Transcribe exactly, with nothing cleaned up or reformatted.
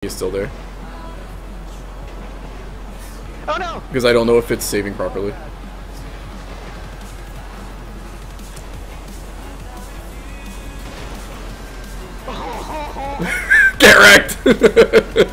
is still there. Oh no! Because I don't know if it's saving properly. Get wrecked!